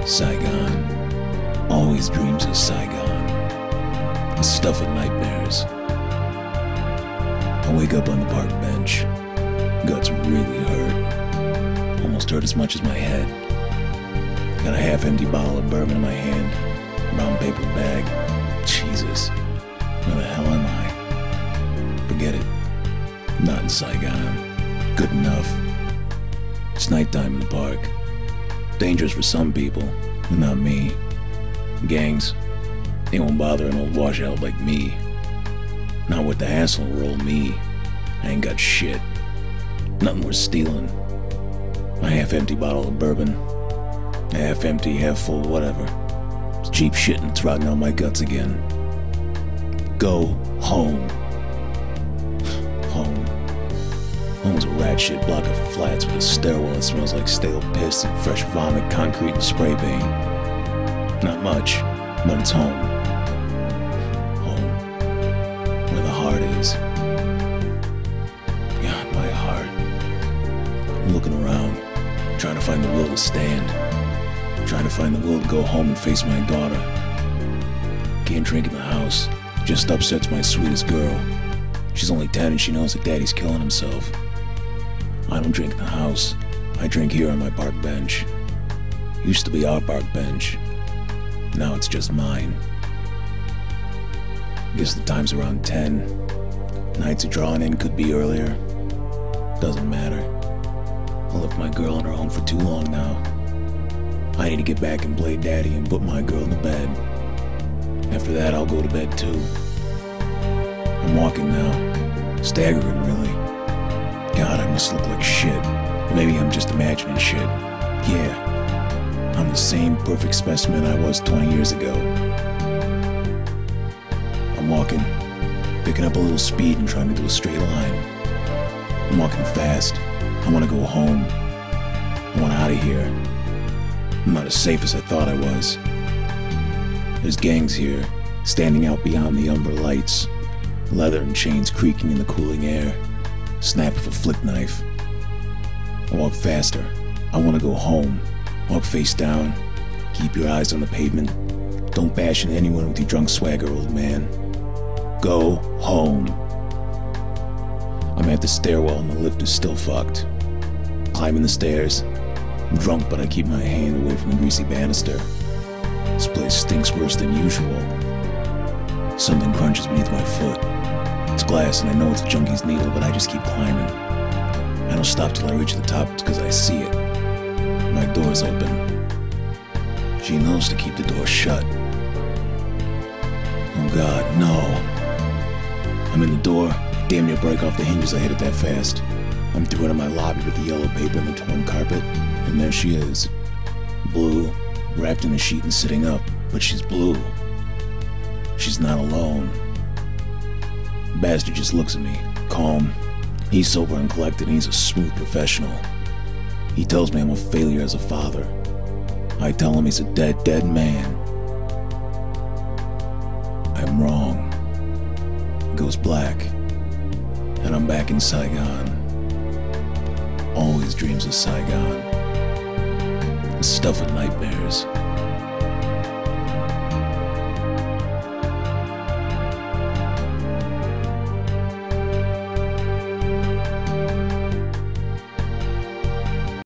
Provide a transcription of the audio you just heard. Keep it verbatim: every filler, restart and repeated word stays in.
Saigon. Always dreams of Saigon. The stuff of nightmares. I wake up on the park bench. Guts really hurt. Almost hurt as much as my head. Got a half-empty bottle of bourbon in my hand. Brown paper bag. Jesus. Where the hell am I? Forget it. Not in Saigon. Good enough. It's nighttime in the park. Dangerous for some people, but not me. Gangs, they won't bother an old washout like me. Not with the hassle roll me. I ain't got shit. Nothing worth stealing. My half-empty bottle of bourbon. Half-empty, half-full, whatever. It's cheap shit and it's rotting out my guts again. Go home. Home. Home's a rat shit block of flats with a stairwell that smells like stale piss and fresh vomit, concrete, and spray paint. Not much, but it's home. Home. Where the heart is. God, my heart. I'm looking around, trying to find the will to stand. Trying to find the will to go home and face my daughter. Can't drink in the house. Just upsets my sweetest girl. She's only ten and she knows that daddy's killing himself. I don't drink in the house. I drink here on my park bench. Used to be our park bench. Now it's just mine. Guess the time's around ten. Nights are drawing in, could be earlier. Doesn't matter. I left my girl on her own for too long now. I need to get back and play daddy and put my girl to bed. After that, I'll go to bed too. I'm walking now. Staggering, really. God, I must look like shit. Maybe I'm just imagining shit. Yeah. I'm the same perfect specimen I was twenty years ago. I'm walking, picking up a little speed and trying to do a straight line. I'm walking fast. I want to go home. I want out of here. I'm not as safe as I thought I was. There's gangs here, standing out beyond the umber lights. Leather and chains creaking in the cooling air. Snap of a flick knife. I walk faster. I want to go home. Walk face down. Keep your eyes on the pavement. Don't bash into anyone with your drunk swagger, old man. Go home. I'm at the stairwell and the lift is still fucked. Climbing the stairs. I'm drunk, but I keep my hand away from the greasy banister. This place stinks worse than usual. Something crunches beneath my foot. It's glass and I know it's a junkie's needle, but I just keep climbing. I don't stop till I reach the top because I see it. My door's open. She knows to keep the door shut. Oh God, no. I'm in the door. Damn near break off the hinges, I hit it that fast. I'm through into my lobby with the yellow paper and the torn carpet, and there she is. Blue, wrapped in a sheet and sitting up, but she's blue. She's not alone. Bastard just looks at me, calm. He's sober and collected, and he's a smooth professional. He tells me I'm a failure as a father. I tell him he's a dead, dead man. I'm wrong. It goes black, and I'm back in Saigon. Always dreams of Saigon. The stuff of nightmares.